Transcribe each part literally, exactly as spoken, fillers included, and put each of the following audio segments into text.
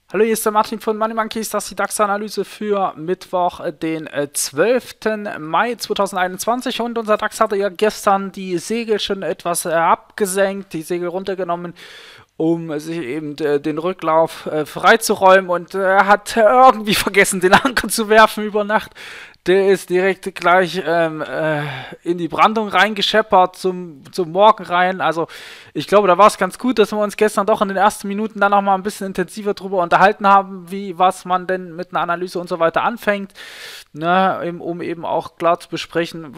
Hallo, hier ist der Martin von Money Monkeys, das ist die DAX-Analyse für Mittwoch, den äh, zwölften Mai zweitausendeinundzwanzig, und unser DAX hatte ja gestern die Segel schon etwas äh, abgesenkt, die Segel runtergenommen, um sich eben äh, den Rücklauf äh, freizuräumen, und er äh, hat irgendwie vergessen, den Anker zu werfen über Nacht. Der ist direkt gleich ähm, äh, in die Brandung reingescheppert zum, zum Morgen rein. Also ich glaube, da war es ganz gut, dass wir uns gestern doch in den ersten Minuten dann noch mal ein bisschen intensiver drüber unterhalten haben, wie was man denn mit einer Analyse und so weiter anfängt, ne, um eben auch klar zu besprechen,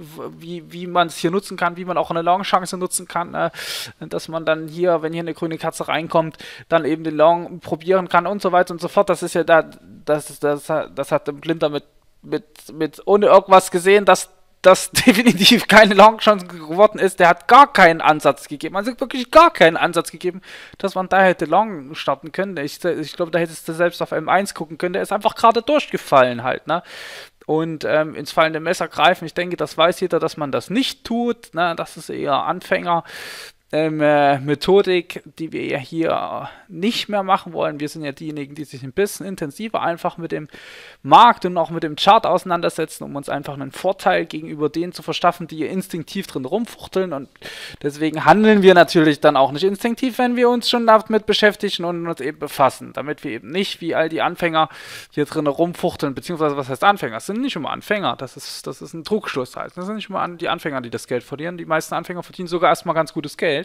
wie, wie man es hier nutzen kann, wie man auch eine Long-Chance nutzen kann, ne, dass man dann hier, wenn hier eine grüne Katze reinkommt, dann eben den Long probieren kann und so weiter und so fort. Das ist ja da, das, das, das, das hat im Blind damit Mit, mit ohne irgendwas gesehen, dass das definitiv keine Long-Chance geworden ist. Der hat gar keinen Ansatz gegeben, also wirklich gar keinen Ansatz gegeben, dass man da hätte Long starten können. Ich, ich glaube, da hättest du selbst auf M eins gucken können. Der ist einfach gerade durchgefallen halt, ne? Und ähm, ins fallende Messer greifen. Ich denke, das weiß jeder, dass man das nicht tut, ne? Das ist eher Anfänger. Ähm, äh, Methodik, die wir ja hier nicht mehr machen wollen. Wir sind ja diejenigen, die sich ein bisschen intensiver einfach mit dem Markt und auch mit dem Chart auseinandersetzen, um uns einfach einen Vorteil gegenüber denen zu verschaffen, die hier instinktiv drin rumfuchteln, und deswegen handeln wir natürlich dann auch nicht instinktiv, wenn wir uns schon damit beschäftigen und uns eben befassen, damit wir eben nicht wie all die Anfänger hier drin rumfuchteln, beziehungsweise was heißt Anfänger? Das sind nicht immer Anfänger, das ist, das ist ein Trugschluss halt. Das sind nicht immer die Anfänger, die das Geld verlieren. Die meisten Anfänger verdienen sogar erstmal ganz gutes Geld.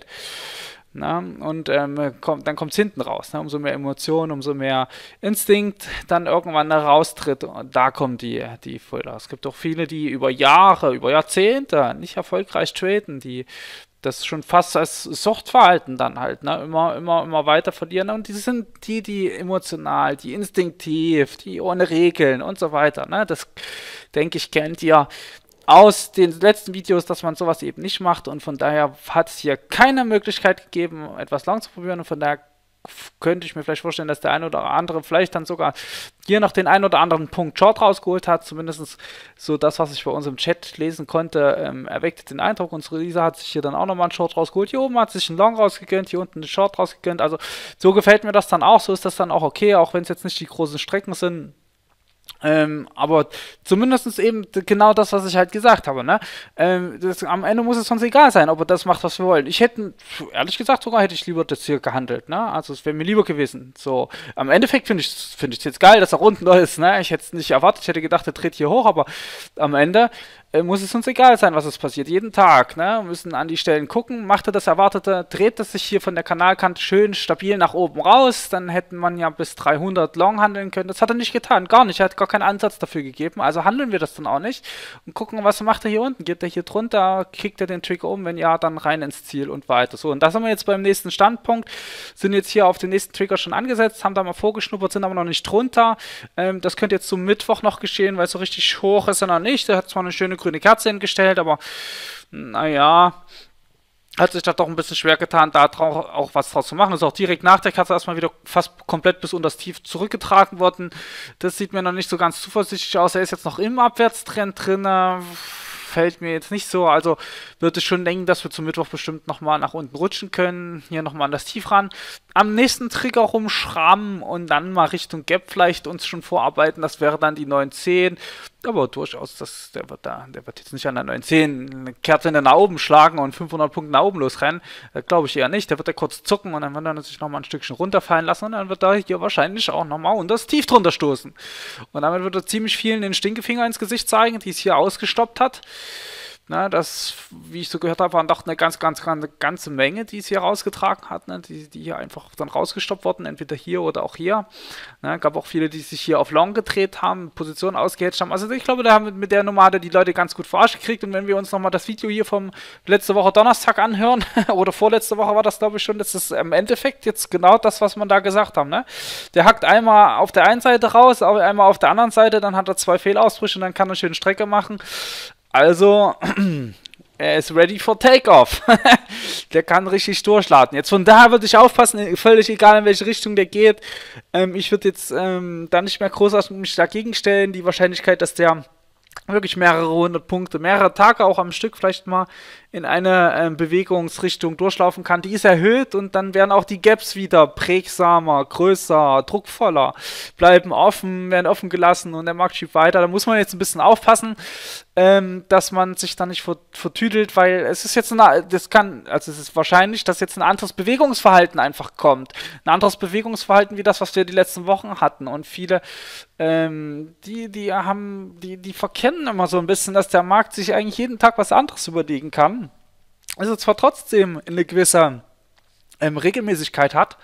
Na, und ähm, kommt, dann kommt es hinten raus. Ne? Umso mehr Emotion, umso mehr Instinkt dann irgendwann da raustritt, und da kommen die, die Fulda. Es gibt auch viele, die über Jahre, über Jahrzehnte nicht erfolgreich traden, die das schon fast als Suchtverhalten dann halt, ne, immer, immer, immer weiter verlieren. Und die sind die, die emotional, die instinktiv, die ohne Regeln und so weiter. Ne? Das, denke ich, kennt ihr aus den letzten Videos, dass man sowas eben nicht macht, und von daher hat es hier keine Möglichkeit gegeben, etwas lang zu probieren, und von daher könnte ich mir vielleicht vorstellen, dass der eine oder andere vielleicht dann sogar hier noch den einen oder anderen Punkt Short rausgeholt hat, zumindest so das, was ich bei uns im Chat lesen konnte, ähm, erweckte den Eindruck. Unsere Lisa hat sich hier dann auch nochmal einen Short rausgeholt, hier oben hat sich einen Long rausgegönnt, hier unten einen Short rausgegönnt, also so gefällt mir das dann auch, so ist das dann auch okay, auch wenn es jetzt nicht die großen Strecken sind. Ähm, aber zumindest eben genau das, was ich halt gesagt habe, ne? Ähm, das, am Ende muss es uns egal sein, ob er das macht, was wir wollen. Ich hätte, ehrlich gesagt, sogar hätte ich lieber das hier gehandelt, ne? Also es wäre mir lieber gewesen. So, am Endeffekt finde ich es find ich jetzt geil, dass er unten ist, ne? Ich hätte es nicht erwartet, ich hätte gedacht, er dreht hier hoch, aber am Ende äh, muss es uns egal sein, was es passiert. Jeden Tag, ne? Wir müssen an die Stellen gucken, macht er das Erwartete, dreht es sich hier von der Kanalkante schön stabil nach oben raus, dann hätten man ja bis dreihundert Long handeln können. Das hat er nicht getan, gar nicht, er hat gar keinen Ansatz dafür gegeben, also handeln wir das dann auch nicht und gucken, was macht er hier unten, geht er hier drunter, kickt er den Trigger um, wenn ja, dann rein ins Ziel und weiter. So, und da sind wir jetzt beim nächsten Standpunkt, sind jetzt hier auf den nächsten Trigger schon angesetzt, haben da mal vorgeschnuppert, sind aber noch nicht drunter. Ähm, das könnte jetzt zum Mittwoch noch geschehen, weil so richtig hoch ist er noch nicht, der hat zwar eine schöne grüne Kerze hingestellt, aber naja, hat sich das doch ein bisschen schwer getan, da auch was draus zu machen. Ist auch direkt nach der Katze erstmal wieder fast komplett bis unter das Tief zurückgetragen worden. Das sieht mir noch nicht so ganz zuversichtlich aus. Er ist jetzt noch im Abwärtstrend drin. Fällt mir jetzt nicht so. Also würde ich schon denken, dass wir zum Mittwoch bestimmt nochmal nach unten rutschen können. Hier nochmal an das Tief ran. Am nächsten Trigger rumschrammen und dann mal Richtung Gap vielleicht uns schon vorarbeiten. Das wäre dann die neun zehn. Aber durchaus, das, der, wird da, der wird jetzt nicht an der neun zehn eine Kerze nach oben schlagen und fünfhundert Punkte nach oben losrennen. Das glaube ich eher nicht. Der wird da kurz zucken und dann wird er sich nochmal ein Stückchen runterfallen lassen und dann wird er hier wahrscheinlich auch nochmal unter das Tief drunter stoßen. Und damit wird er ziemlich vielen den Stinkefinger ins Gesicht zeigen, die es hier ausgestoppt hat. Na, das, wie ich so gehört habe, waren doch eine ganz, ganz, eine ganze Menge, die es hier rausgetragen hat, ne, die, die hier einfach dann rausgestoppt wurden, entweder hier oder auch hier. Ne, gab auch viele, die sich hier auf Long gedreht haben, Positionen ausgehatcht haben. Also ich glaube, da haben mit der Nummer die Leute ganz gut verarscht gekriegt. Und wenn wir uns nochmal das Video hier vom letzte Woche Donnerstag anhören, oder vorletzte Woche war das, glaube ich, schon, das ist im Endeffekt jetzt genau das, was man da gesagt haben. Ne? Der hackt einmal auf der einen Seite raus, einmal auf der anderen Seite, dann hat er zwei Fehlausbrüche und dann kann er schön Strecke machen. Also, er ist ready for Takeoff. Der kann richtig durchladen. Jetzt von daher würde ich aufpassen, völlig egal in welche Richtung der geht. Ähm, ich würde jetzt ähm, da nicht mehr großartig mich dagegen stellen. Die Wahrscheinlichkeit, dass der wirklich mehrere hundert Punkte, mehrere Tage auch am Stück vielleicht mal in eine ähm, Bewegungsrichtung durchlaufen kann, die ist erhöht und dann werden auch die Gaps wieder prägsamer, größer, druckvoller, bleiben offen, werden offen gelassen und der Markt schiebt weiter. Da muss man jetzt ein bisschen aufpassen, ähm, dass man sich da nicht vert vertüdelt, weil es ist jetzt eine, das kann, also es ist wahrscheinlich, dass jetzt ein anderes Bewegungsverhalten einfach kommt. Ein anderes Bewegungsverhalten wie das, was wir die letzten Wochen hatten und viele, ähm, die, die haben, die, die verkennen immer so ein bisschen, dass der Markt sich eigentlich jeden Tag was anderes überlegen kann. Also zwar trotzdem eine gewisse ähm, Regelmäßigkeit hat.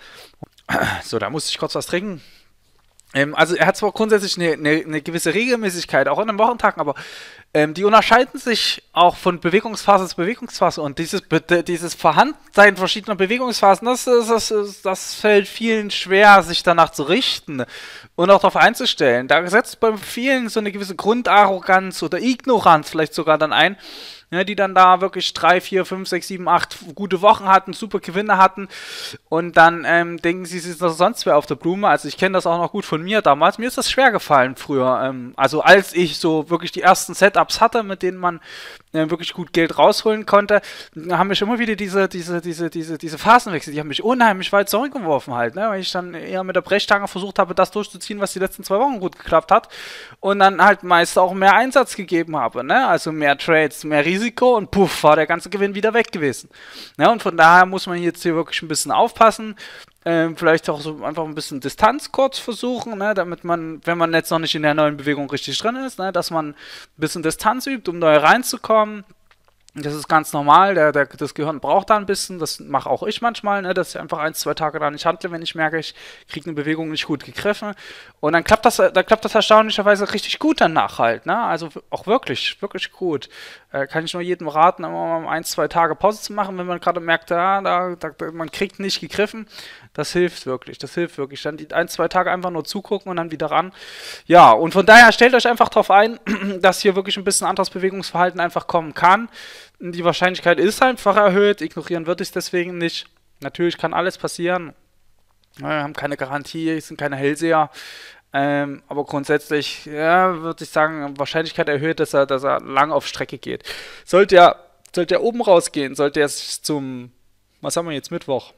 So, da muss ich kurz was trinken. Ähm, also er hat zwar grundsätzlich eine, eine, eine gewisse Regelmäßigkeit, auch in den Wochentagen, aber ähm, die unterscheiden sich auch von Bewegungsphase zu Bewegungsphase. Und dieses, dieses Vorhandensein verschiedener Bewegungsphasen, das, das, das, das fällt vielen schwer, sich danach zu richten und auch darauf einzustellen. Da setzt bei vielen so eine gewisse Grundarroganz oder Ignoranz vielleicht sogar dann ein, ja, die dann da wirklich drei, vier, fünf, sechs, sieben, acht gute Wochen hatten, super Gewinne hatten und dann ähm, denken sie, sie sind sonst wer auf der Blume. Also ich kenne das auch noch gut von mir damals. Mir ist das schwer gefallen früher. Ähm, also als ich so wirklich die ersten Setups hatte, mit denen man äh, wirklich gut Geld rausholen konnte, haben mich immer wieder diese, diese, diese, diese, diese Phasenwechsel, die haben mich unheimlich weit zurückgeworfen halt, ne? Weil ich dann eher mit der Brechstange versucht habe, das durchzuziehen, was die letzten zwei Wochen gut geklappt hat und dann halt meist auch mehr Einsatz gegeben habe, ne? Also mehr Trades, mehr Risiko. Risiko und puff, war der ganze Gewinn wieder weg gewesen. Ja, und von daher muss man jetzt hier wirklich ein bisschen aufpassen, ähm, vielleicht auch so einfach ein bisschen Distanz kurz versuchen, ne, damit man, wenn man jetzt noch nicht in der neuen Bewegung richtig drin ist, ne, dass man ein bisschen Distanz übt, um neu reinzukommen. Das ist ganz normal, der, der, das Gehirn braucht da ein bisschen, das mache auch ich manchmal, ne, dass ich einfach ein, zwei Tage da nicht handle, wenn ich merke, ich kriege eine Bewegung nicht gut gegriffen. Und dann klappt das, dann klappt das erstaunlicherweise richtig gut danach halt, ne? Also auch wirklich, wirklich gut. Äh, kann ich nur jedem raten, immer mal ein, zwei Tage Pause zu machen, wenn man gerade merkt, ja, da, da, man kriegt nicht gegriffen. Das hilft wirklich, das hilft wirklich. Dann die ein, zwei Tage einfach nur zugucken und dann wieder ran. Ja, und von daher stellt euch einfach darauf ein, dass hier wirklich ein bisschen anderes Bewegungsverhalten einfach kommen kann. Die Wahrscheinlichkeit ist einfach erhöht, ignorieren würde ich es deswegen nicht. Natürlich kann alles passieren. Wir haben keine Garantie, sind keine Hellseher. Ähm, aber grundsätzlich, ja, würde ich sagen, Wahrscheinlichkeit erhöht, dass er, dass er lang auf Strecke geht. Sollte er, sollte er oben rausgehen, sollte er sich zum, was haben wir jetzt, Mittwoch?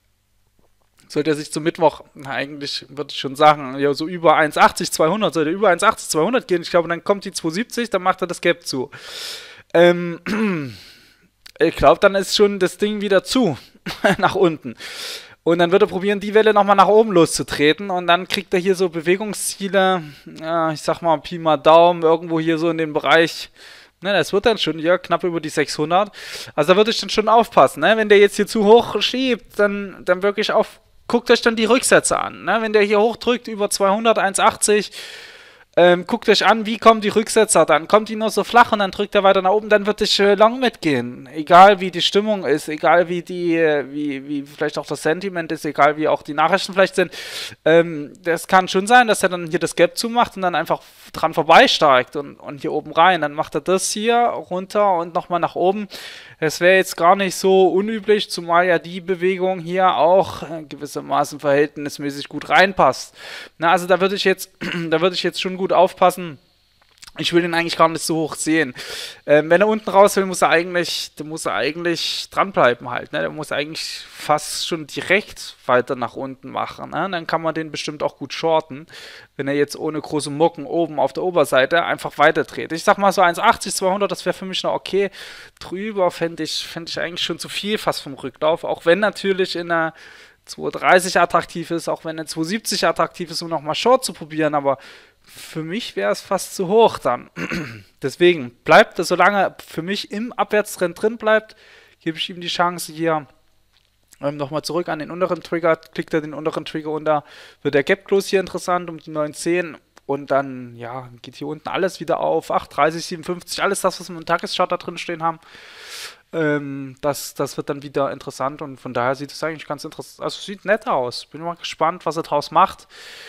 Sollte er sich zum Mittwoch, na, eigentlich würde ich schon sagen, ja, so über eins achtzig, zweihundert, sollte er über eins achtzig, zweihundert gehen, ich glaube, dann kommt die zwei siebzig, dann macht er das Gap zu. Ähm, ich glaube, dann ist schon das Ding wieder zu, nach unten. Und dann wird er probieren, die Welle nochmal nach oben loszutreten und dann kriegt er hier so Bewegungsziele, ja, ich sag mal Pi mal Daumen, irgendwo hier so in dem Bereich, ne, das wird dann schon hier knapp über die sechshundert. Also da würde ich dann schon aufpassen, ne, wenn der jetzt hier zu hoch schiebt, dann, dann wirklich auf, guckt euch dann die Rücksätze an, ne, wenn der hier hochdrückt über zweihundert, eins achtzig, Ähm, guckt euch an, wie kommen die Rücksetzer dann. Kommt die nur so flach und dann drückt er weiter nach oben, dann wird es äh, lang mitgehen. Egal wie die Stimmung ist, egal wie die, äh, wie, wie vielleicht auch das Sentiment ist, egal wie auch die Nachrichten vielleicht sind. Ähm, das kann schon sein, dass er dann hier das Gap zumacht und dann einfach dran vorbeisteigt und, und hier oben rein. Dann macht er das hier runter und nochmal nach oben. Es wäre jetzt gar nicht so unüblich, zumal ja die Bewegung hier auch äh, gewissermaßen verhältnismäßig gut reinpasst. Na, also da würde ich jetzt, da würde ich jetzt schon gut aufpassen. Ich will ihn eigentlich gar nicht so hoch sehen. Ähm, wenn er unten raus will, muss er eigentlich, der muss er eigentlich dranbleiben halt. Ne? Der muss eigentlich fast schon direkt weiter nach unten machen. Ne? Dann kann man den bestimmt auch gut shorten, wenn er jetzt ohne große Mucken oben auf der Oberseite einfach weiter dreht. Ich sag mal so eins achtzig, zweihundert, das wäre für mich noch okay. Drüber fände ich, fänd ich eigentlich schon zu viel fast vom Rücklauf. Auch wenn natürlich in einer zwei dreißig attraktiv ist, auch wenn eine zwei siebzig attraktiv ist, um nochmal Short zu probieren, aber für mich wäre es fast zu hoch dann. Deswegen bleibt er, solange für mich im Abwärtstrend drin bleibt, gebe ich ihm die Chance hier ähm, nochmal zurück an den unteren Trigger, klickt er den unteren Trigger unter, wird der Gap Close hier interessant um die neun zehn und dann, ja, geht hier unten alles wieder auf, acht dreißig, siebenundfünfzig, alles das, was wir im Tageschart da drin stehen haben. Ähm, das, das wird dann wieder interessant und von daher sieht es eigentlich ganz interessant, also sieht nett aus. Bin mal gespannt, was er draus macht.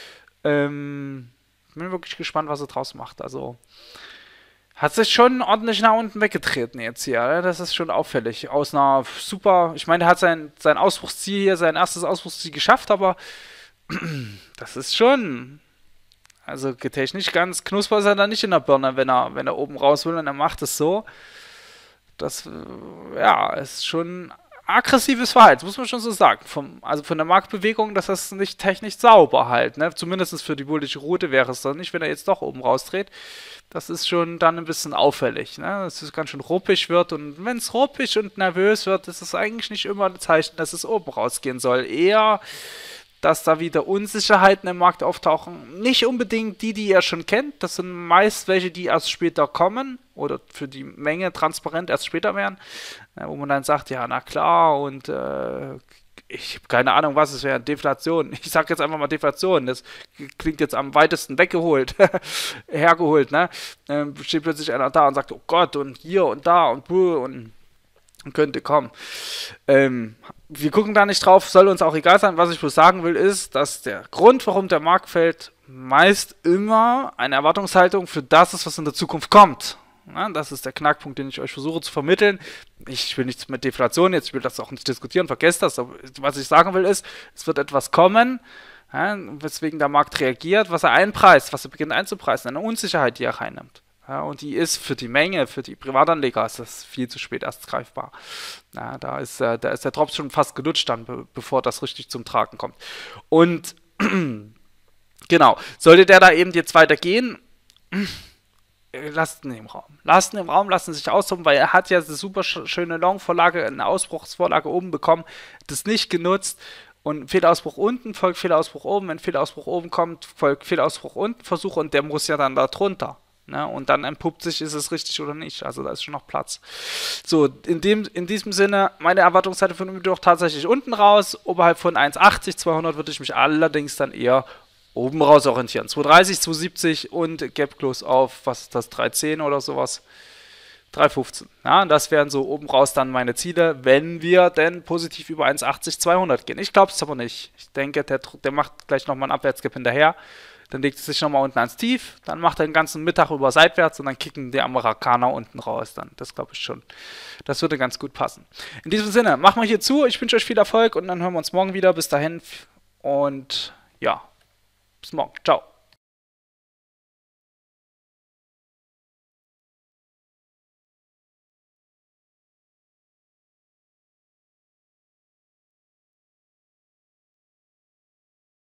Ähm, bin wirklich gespannt, was er draus macht. Also hat sich schon ordentlich nach unten weggetreten jetzt hier. Ne? Das ist schon auffällig. Aus einer super, ich meine, er hat sein, sein Ausbruchsziel hier, sein erstes Ausbruchsziel geschafft, aber das ist schon, Also technisch ganz knusper ist er da nicht in der Birne, wenn er, wenn er oben raus will und er macht es so. Das, äh, ja, ist schon aggressives Verhalten, muss man schon so sagen. Vom, also von der Marktbewegung, dass das nicht technisch sauber halt, ne? Zumindest für die bullische Route wäre es doch nicht, wenn er jetzt doch oben rausdreht. Das ist schon dann ein bisschen auffällig, ne? Dass es ganz schön ruppig wird und wenn es ruppig und nervös wird, ist es eigentlich nicht immer ein Zeichen, dass es oben rausgehen soll. Eher, dass da wieder Unsicherheiten im Markt auftauchen. Nicht unbedingt die, die ihr schon kennt. Das sind meist welche, die erst später kommen oder für die Menge transparent erst später werden, wo man dann sagt, ja, na klar, und äh, ich habe keine Ahnung, was es wäre, Deflation. Ich sage jetzt einfach mal Deflation, das klingt jetzt am weitesten weggeholt, hergeholt, ne? Ähm, steht plötzlich einer da und sagt, oh Gott, und hier und da und buh, und könnte kommen. Ähm, wir gucken da nicht drauf, soll uns auch egal sein. Was ich bloß sagen will, ist, dass der Grund, warum der Markt fällt, meist immer eine Erwartungshaltung für das ist, was in der Zukunft kommt. Ja, das ist der Knackpunkt, den ich euch versuche zu vermitteln. Ich will nichts mit Deflation jetzt, ich will das auch nicht diskutieren, vergesst das. Aber was ich sagen will, ist, es wird etwas kommen, ja, weswegen der Markt reagiert, was er einpreist, was er beginnt einzupreisen, eine Unsicherheit, die er reinnimmt. Ja, und die ist für die Menge, für die Privatanleger ist das viel zu spät erst greifbar. Ja, da, ist, äh, da ist der Drops schon fast gelutscht dann, be bevor das richtig zum Tragen kommt. Und genau, sollte der da eben jetzt weitergehen, lasst ihn im Raum. Lasst ihn im Raum, lasst ihn sich austoben, weil er hat ja eine super schöne Long-Vorlage, eine Ausbruchsvorlage oben bekommen, das nicht genutzt. Und Fehlausbruch unten folgt Fehlausbruch oben. Wenn Fehlausbruch oben kommt, folgt Fehlausbruch unten Versuch und der muss ja dann da drunter. Ne, und dann entpuppt sich, ist es richtig oder nicht. Also da ist schon noch Platz. So, in, dem, in diesem Sinne, meine Erwartungsseite von Mittwoch tatsächlich unten raus. Oberhalb von eins achtzig, zweihundert würde ich mich allerdings dann eher oben raus orientieren. zwei dreißig, zwei siebzig und Gap Close auf, was ist das, drei zehn oder sowas. drei fünfzehn. Ja, und das wären so oben raus dann meine Ziele, wenn wir denn positiv über eins achtzig, zweihundert gehen. Ich glaube es aber nicht. Ich denke, der, der macht gleich nochmal einen Abwärtsgap hinterher. Dann legt es sich nochmal unten ans Tief, dann macht er den ganzen Mittag über seitwärts und dann kicken die Amerikaner unten raus. Dann, das glaube ich schon. Das würde ganz gut passen. In diesem Sinne, machen wir hier zu. Ich wünsche euch viel Erfolg und dann hören wir uns morgen wieder. Bis dahin und ja, bis morgen. Ciao.